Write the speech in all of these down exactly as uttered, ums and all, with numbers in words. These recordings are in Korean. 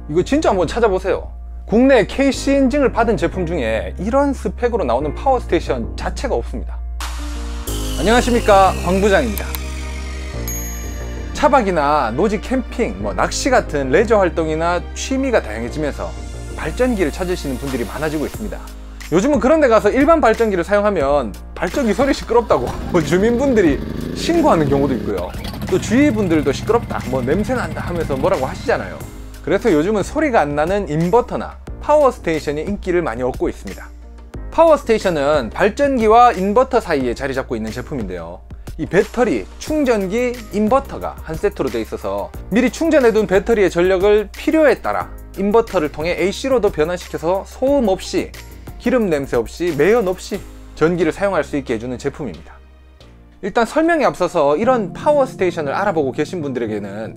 이거 진짜 한번 찾아보세요. 국내 케이씨 인증을 받은 제품 중에 이런 스펙으로 나오는 파워스테이션 자체가 없습니다. 안녕하십니까, 황 부장입니다. 차박이나 노지 캠핑, 뭐 낚시 같은 레저 활동이나 취미가 다양해지면서 발전기를 찾으시는 분들이 많아지고 있습니다. 요즘은 그런 데 가서 일반 발전기를 사용하면 발전기 소리 시끄럽다고 뭐 주민분들이 신고하는 경우도 있고요. 또 주위 분들도 시끄럽다, 뭐 냄새 난다 하면서 뭐라고 하시잖아요. 그래서 요즘은 소리가 안 나는 인버터나 파워스테이션이 인기를 많이 얻고 있습니다. 파워스테이션은 발전기와 인버터 사이에 자리 잡고 있는 제품인데요. 이 배터리, 충전기, 인버터가 한 세트로 되어 있어서 미리 충전해둔 배터리의 전력을 필요에 따라 인버터를 통해 에이씨로도 변환시켜서 소음 없이, 기름 냄새 없이, 매연 없이 전기를 사용할 수 있게 해주는 제품입니다. 일단 설명에 앞서서 이런 파워스테이션을 알아보고 계신 분들에게는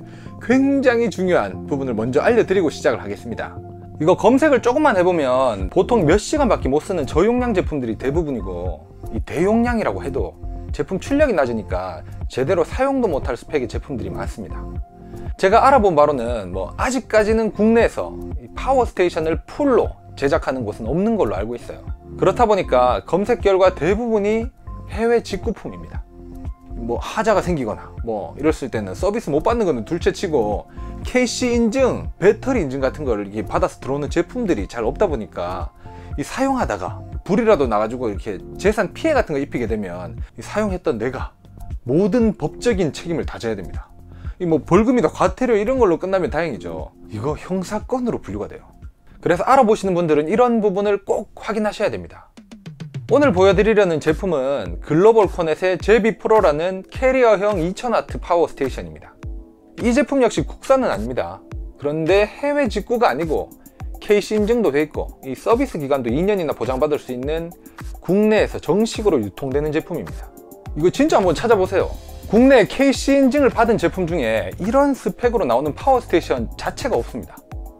굉장히 중요한 부분을 먼저 알려드리고 시작을 하겠습니다. 이거 검색을 조금만 해보면 보통 몇 시간밖에 못 쓰는 저용량 제품들이 대부분이고, 이 대용량이라고 해도 제품 출력이 낮으니까 제대로 사용도 못할 스펙의 제품들이 많습니다. 제가 알아본 바로는 뭐 아직까지는 국내에서 이 파워스테이션을 풀로 제작하는 곳은 없는 걸로 알고 있어요. 그렇다 보니까 검색 결과 대부분이 해외 직구품입니다. 뭐 하자가 생기거나 뭐 이랬을 때는 서비스 못 받는 거는 둘째치고 케이씨 인증, 배터리 인증 같은 거를 이렇게 받아서 들어오는 제품들이 잘 없다 보니까 이 사용하다가 불이라도 나가지고 이렇게 재산 피해 같은 거 입히게 되면 이 사용했던 내가 모든 법적인 책임을 다 져야 됩니다. 이 뭐 벌금이다, 과태료 이런 걸로 끝나면 다행이죠. 이거 형사건으로 분류가 돼요. 그래서 알아보시는 분들은 이런 부분을 꼭 확인하셔야 됩니다. 오늘 보여드리려는 제품은 글로벌코넷의 제비프로라는 캐리어형 이천 와트 파워스테이션입니다. 이 제품 역시 국산은 아닙니다. 그런데 해외 직구가 아니고 케이씨 인증도 돼 있고 이 서비스 기간도 이 년이나 보장받을 수 있는 국내에서 정식으로 유통되는 제품입니다. 이거 진짜 한번 찾아보세요. 국내 케이씨 인증을 받은 제품 중에 이런 스펙으로 나오는 파워스테이션 자체가 없습니다.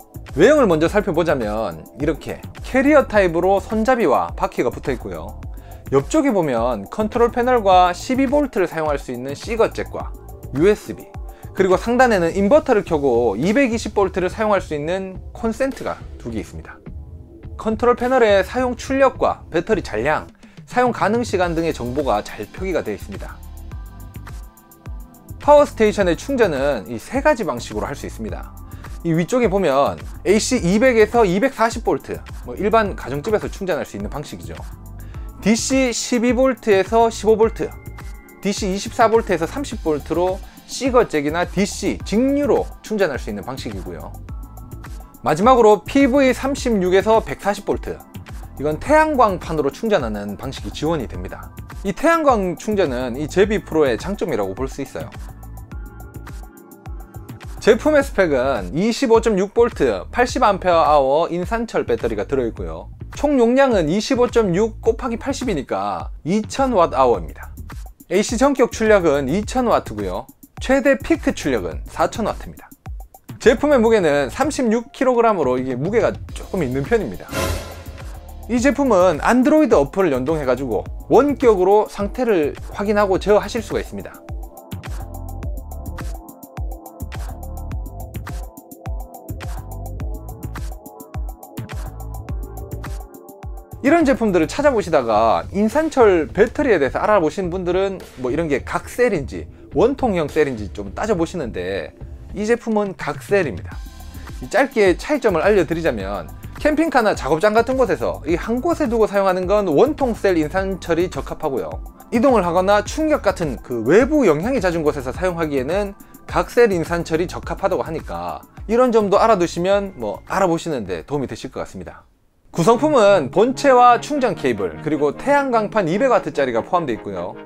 외형을 먼저 살펴보자면 이렇게 캐리어 타입으로 손잡이와 바퀴가 붙어 있고요. 옆쪽에 보면 컨트롤 패널과 십이 볼트를 사용할 수 있는 C거잭과 유에스비, 그리고 상단에는 인버터를 켜고 이백이십 볼트를 사용할 수 있는 콘센트가 두 개 있습니다. 컨트롤 패널에 사용 출력과 배터리 잔량, 사용 가능 시간 등의 정보가 잘 표기가 되어 있습니다. 파워스테이션의 충전은 이 세 가지 방식으로 할 수 있습니다. 이 위쪽에 보면 에이씨 이백에서 이백사십 볼트, 뭐 일반 가정집에서 충전할 수 있는 방식이죠. 디씨 십이 볼트에서 십오 볼트, 디씨 이십사 볼트에서 삼십 볼트로 C거잭이나 디씨, 직류로 충전할 수 있는 방식이고요. 마지막으로 피브이 삼십육에서 백사십 볼트, 이건 태양광판으로 충전하는 방식이 지원이 됩니다. 이 태양광 충전은 이 제비프로의 장점이라고 볼 수 있어요. 제품의 스펙은 이십오 점 육 볼트 팔십 암페어 아워 인산철 배터리가 들어있고요. 총 용량은 이십오 점 육 곱하기 팔십이니까 이천 와트 아워입니다. 에이씨 전격 출력은 이천 와트고요. 최대 피크 출력은 사천 와트입니다. 제품의 무게는 삼십육 킬로그램으로 이게 무게가 조금 있는 편입니다. 이 제품은 안드로이드 어플을 연동해 가지고 원격으로 상태를 확인하고 제어하실 수가 있습니다. 이런 제품들을 찾아보시다가 인산철 배터리에 대해서 알아보신 분들은 뭐 이런 게 각셀인지 원통형 셀인지 좀 따져보시는데, 이 제품은 각셀입니다. 짧게 차이점을 알려드리자면 캠핑카나 작업장 같은 곳에서 이 한 곳에 두고 사용하는 건 원통 셀 인산철이 적합하고요. 이동을 하거나 충격 같은 그 외부 영향이 잦은 곳에서 사용하기에는 각셀 인산철이 적합하다고 하니까 이런 점도 알아두시면 뭐 알아보시는데 도움이 되실 것 같습니다. 구성품은 본체와 충전 케이블, 그리고 태양광판 이백 와트짜리가 포함되어 있고요.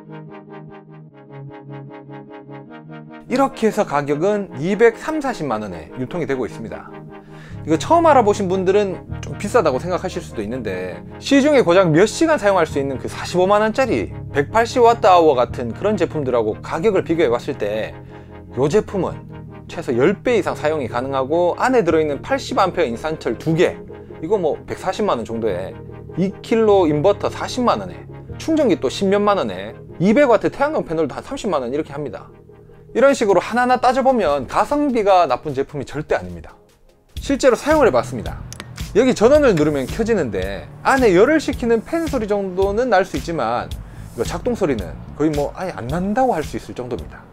이렇게 해서 가격은 이백삼사십만 원에 유통이 되고 있습니다. 이거 처음 알아보신 분들은 좀 비싸다고 생각하실 수도 있는데, 시중에 고작 몇 시간 사용할 수 있는 그 사십오만 원짜리 백팔십 와트 아워 같은 그런 제품들하고 가격을 비교해 봤을 때 이 제품은 최소 십 배 이상 사용이 가능하고, 안에 들어있는 팔십 암페어 인산철 두 개, 이거 뭐 백사십만 원 정도에 이 킬로그램 인버터 사십만 원에 충전기 또 십몇만 원에 이백 와트 태양광 패널도 한 삼십만 원 이렇게 합니다. 이런 식으로 하나하나 따져보면 가성비가 나쁜 제품이 절대 아닙니다. 실제로 사용을 해봤습니다. 여기 전원을 누르면 켜지는데 안에 열을 식히는 팬 소리 정도는 날 수 있지만 이거 작동 소리는 거의 뭐 아예 안 난다고 할 수 있을 정도입니다.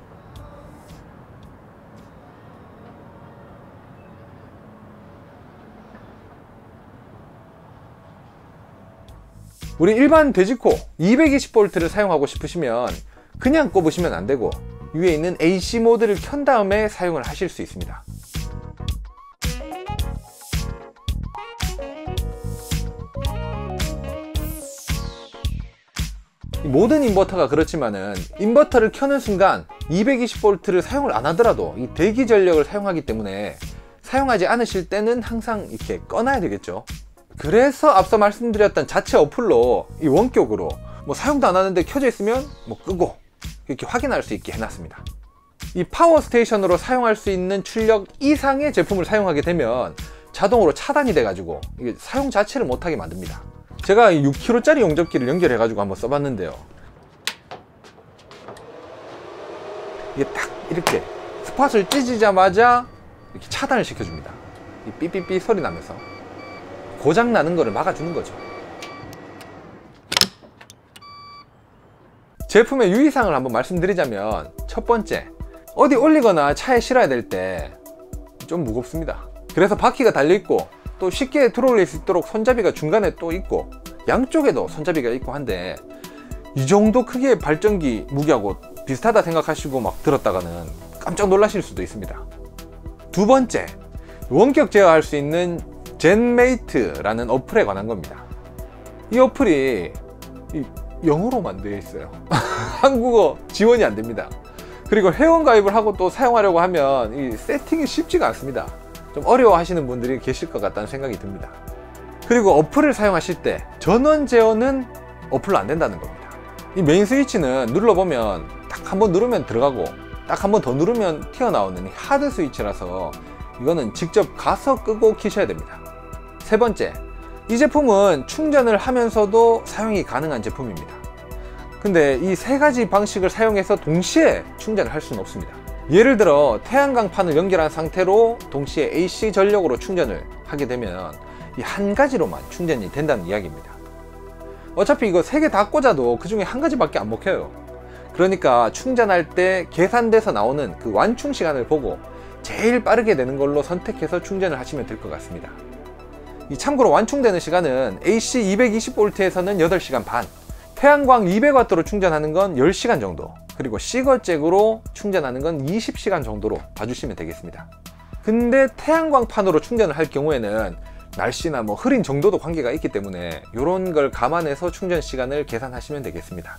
우리 일반 돼지코 이백이십 볼트를 사용하고 싶으시면 그냥 꼽으시면 안 되고 위에 있는 에이씨 모드를 켠 다음에 사용을 하실 수 있습니다. 모든 인버터가 그렇지만은 인버터를 켜는 순간 이백이십 볼트를 사용을 안 하더라도 이 대기 전력을 사용하기 때문에 사용하지 않으실 때는 항상 이렇게 꺼놔야 되겠죠. 그래서 앞서 말씀드렸던 자체 어플로 이 원격으로 뭐 사용도 안 하는데 켜져 있으면 뭐 끄고 이렇게 확인할 수 있게 해놨습니다. 이 파워 스테이션으로 사용할 수 있는 출력 이상의 제품을 사용하게 되면 자동으로 차단이 돼 가지고 이게 사용 자체를 못하게 만듭니다. 제가 육 킬로그램짜리 용접기를 연결해 가지고 한번 써봤는데요, 이게 딱 이렇게 스팟을 찢자마자 이렇게 차단을 시켜줍니다. 이 삐삐삐 소리 나면서 고장 나는 거를 막아주는 거죠. 제품의 유의사항을 한번 말씀드리자면, 첫 번째, 어디 올리거나 차에 실어야 될 때 좀 무겁습니다. 그래서 바퀴가 달려있고 또 쉽게 들어올릴 수 있도록 손잡이가 중간에 또 있고 양쪽에도 손잡이가 있고 한데, 이 정도 크기의 발전기 무게하고 비슷하다 생각하시고 막 들었다가는 깜짝 놀라실 수도 있습니다. 두 번째, 원격 제어할 수 있는 젠메이트라는 어플에 관한 겁니다. 이 어플이 이 영어로만 되어 있어요. 한국어 지원이 안 됩니다. 그리고 회원 가입을 하고 또 사용하려고 하면 이 세팅이 쉽지가 않습니다. 좀 어려워 하시는 분들이 계실 것 같다는 생각이 듭니다. 그리고 어플을 사용하실 때 전원 제어는 어플로 안 된다는 겁니다. 이 메인 스위치는 눌러보면 딱 한 번 누르면 들어가고 딱 한 번 더 누르면 튀어나오는 하드 스위치라서 이거는 직접 가서 끄고 켜셔야 됩니다. 세 번째, 이 제품은 충전을 하면서도 사용이 가능한 제품입니다. 근데 이 세 가지 방식을 사용해서 동시에 충전을 할 수는 없습니다. 예를 들어 태양광판을 연결한 상태로 동시에 에이씨 전력으로 충전을 하게 되면 이 한 가지로만 충전이 된다는 이야기입니다. 어차피 이거 세 개 다 꽂아도 그 중에 한 가지밖에 안 먹혀요. 그러니까 충전할 때 계산돼서 나오는 그 완충 시간을 보고 제일 빠르게 되는 걸로 선택해서 충전을 하시면 될 것 같습니다. 이 참고로 완충되는 시간은 에이씨 이백이십 볼트에서는 여덟 시간 반, 태양광 이백 와트로 충전하는 건 열 시간 정도, 그리고 시거잭으로 충전하는 건 이십 시간 정도로 봐주시면 되겠습니다. 근데 태양광판으로 충전을 할 경우에는 날씨나 뭐 흐린 정도도 관계가 있기 때문에 이런 걸 감안해서 충전 시간을 계산하시면 되겠습니다.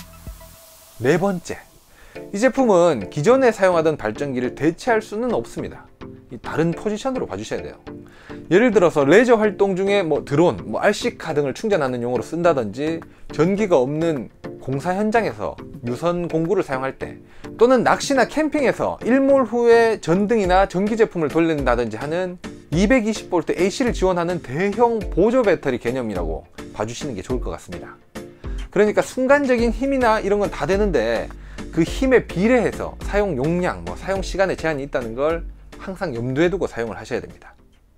네 번째, 이 제품은 기존에 사용하던 발전기를 대체할 수는 없습니다. 이 다른 포지션으로 봐주셔야 돼요. 예를 들어서 레저 활동 중에 뭐 드론, 뭐 알씨카 등을 충전하는 용으로 쓴다든지, 전기가 없는 공사 현장에서 유선 공구를 사용할 때, 또는 낚시나 캠핑에서 일몰 후에 전등이나 전기 제품을 돌린다든지 하는 이백이십 볼트 에이씨를 지원하는 대형 보조 배터리 개념이라고 봐주시는 게 좋을 것 같습니다. 그러니까 순간적인 힘이나 이런 건 다 되는데 그 힘에 비례해서 사용 용량, 뭐 사용 시간에 제한이 있다는 걸 항상 염두에 두고 사용을 하셔야 됩니다.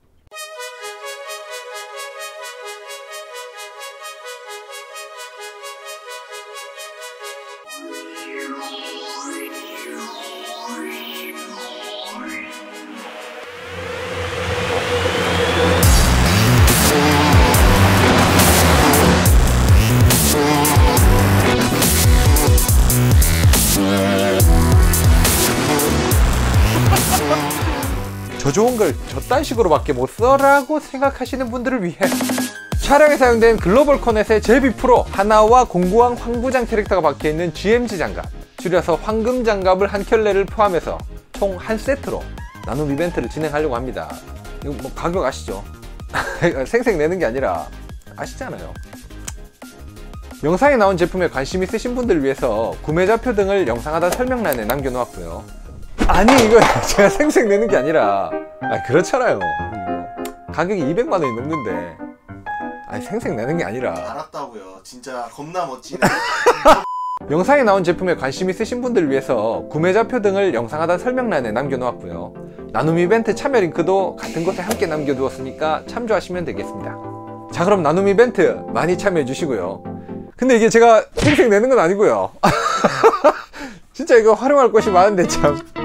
저 좋은 걸 저딴 식으로밖에 못 써라고 생각하시는 분들을 위해 촬영에 사용된 글로벌 코넷의 제비 프로 하나와 공구왕 황부장 캐릭터가 박혀있는 지엠지 장갑, 줄여서 황금 장갑을 한 켤레를 포함해서 총 한 세트로 나눔 이벤트를 진행하려고 합니다. 이거 뭐 가격 아시죠? 생색 내는 게 아니라 아시잖아요. 영상에 나온 제품에 관심 있으신 분들을 위해서 구매자표 등을 영상 하단 설명란에 남겨놓았고요. 아니 이거 제가 생색 내는 게 아니라, 아 그렇잖아요. 가격이 이백만 원이 넘는데 아니 생색 내는 게 아니라 알았다고요. 진짜 겁나 멋지네. 영상에 나온 제품에 관심 있으신 분들을 위해서 구매자표 등을 영상 하단 설명란에 남겨놓았고요. 나눔 이벤트 참여 링크도 같은 곳에 함께 남겨두었으니까 참조하시면 되겠습니다. 자, 그럼 나눔 이벤트 많이 참여해 주시고요. 근데 이게 제가 생색 내는 건 아니고요. 진짜 이거 활용할 것이 많은데 참